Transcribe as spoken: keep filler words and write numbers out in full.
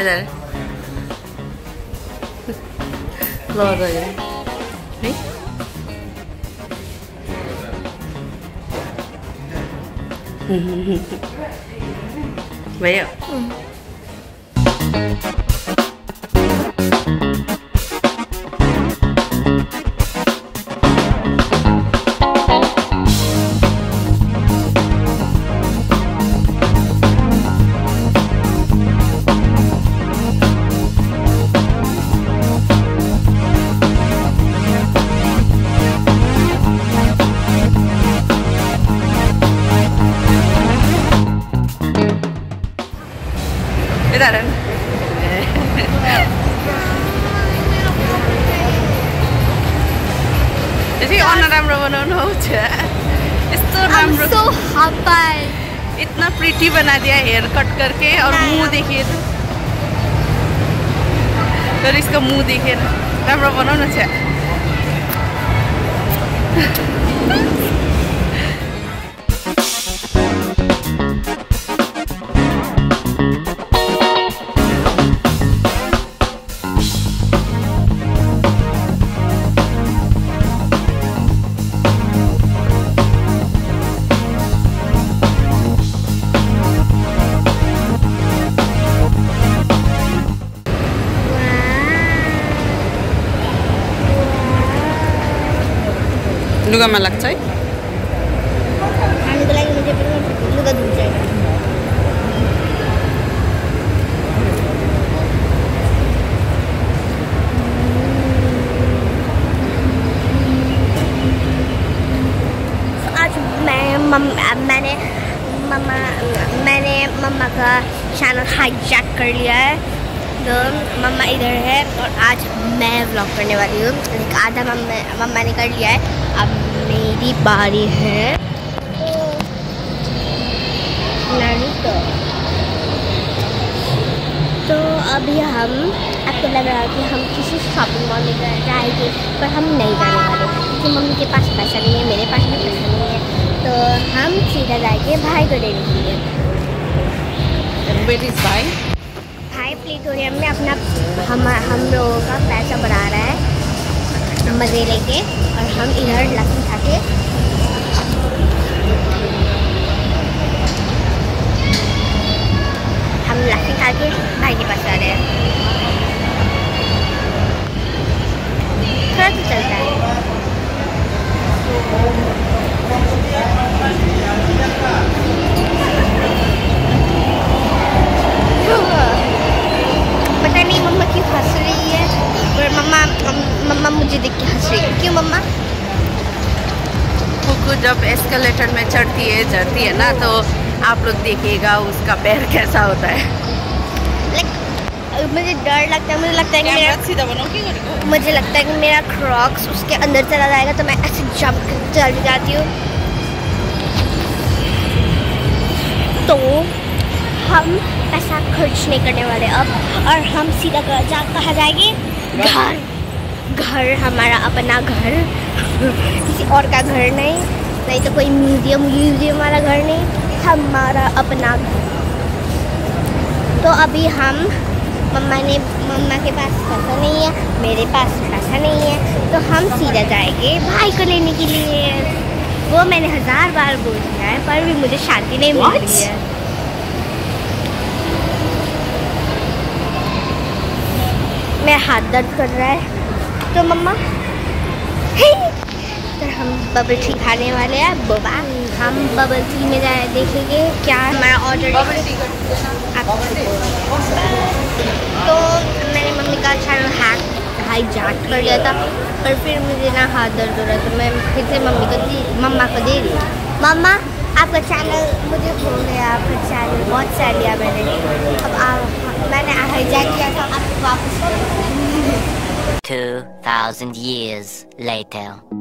इधर लो लो है भैया इतना प्रिटी बना दिया हेयर कट करके और मुंह देखिए तो फिर इसका मुंह देखिए ना राम्रो बनाउनु छ लुगामा लाग्छ है खानुको लागि मुझे पनि लुगा धुन चाहियो आज मैं मम्मा मैंने मम्मा मैंने मम्मा का चैनल हाईजैक कर लिया है तो मम्मा इधर है और आज मैं व्लॉग करने वाली हूँ आधा मम्मा मम्मा ने कर लिया है अब मेरी बारी है तो तो अभी हम आपको लग रहा है कि हम किसी शॉपिंग मॉल में जाएंगे पर हम नहीं जाने वाले क्योंकि मम्मी के पास पैसा नहीं है मेरे पास भी पैसा नहीं है तो हम सीधा जाएंगे भाई को देने के लिए भाई भाई प्लेटोरियम में अपना हम हम लोगों का पैसा बढ़ा रहा है मज़े लेके और हम इधर लस्सी खा के हम लस्सी खा के भाई के पास आ रहे हैं थोड़ा तो चलता है पता नहीं मम्मा क्यों हंस रही है पर मम्मा मम्मा मुझे देख के हंस रही है क्यों मम्मा कुकू जब एस्केलेटर में चढ़ती है चढ़ती है ना तो आप लोग देखिएगा उसका पैर कैसा होता है लाइक मुझे डर लगता है मुझे लगता है कि मेरा सीधा बनाओ मुझे लगता है कि मेरा क्रॉक्स उसके अंदर चला जाएगा तो मैं ऐसे जंप चल जाती हूँ तो हम पैसा खर्च नहीं करने वाले अब और हम सीधा जा कहाँ जाएंगे घर घर हमारा अपना घर किसी और का घर नहीं नहीं तो कोई म्यूजियम म्यूजियम वाला घर नहीं हमारा अपना घर तो अभी हम मम्मा ने मम्मा के पास पैसा नहीं है मेरे पास पैसा नहीं है तो हम सीधा जाएंगे भाई को लेने के लिए वो मैंने हजार बार बोल दिया है पर भी मुझे शांति नहीं मिल रही है मेरा हाथ दर्द कर रहा है तो मम्मा तो हम बबल टी खाने वाले हैं बाबा हम बबल टी में जाए देखेंगे क्या हमारा ऑर्डर तो मैंने मम्मी का चैनल हैक हाईजैक कर लिया था पर फिर मुझे ना हाथ दर्द हो रहा तो मैं फिर से मम्मी को दी मम्मा को दे दी मम्मा आपका चैनल मुझे हो गया आपका चैनल बहुत सह लिया मैंने अब आप मैंने हाईजैक किया था आप वापस Two thousand years later.